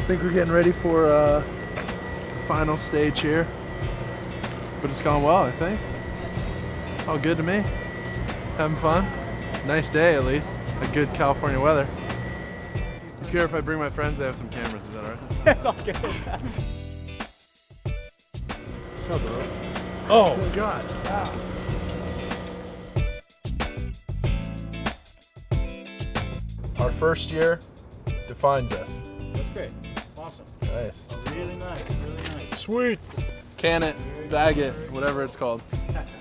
think we're getting ready for the final stage here, but it's gone well, I think. All good to me. Having fun. Nice day, at least. A good California weather. You care if I bring my friends? They have some cameras, is that all right? That's all good. Oh, God. Wow. Our first year defines us. That's great. Awesome. Nice. Really nice. Really nice. Sweet. Can it, bag it, whatever it's called.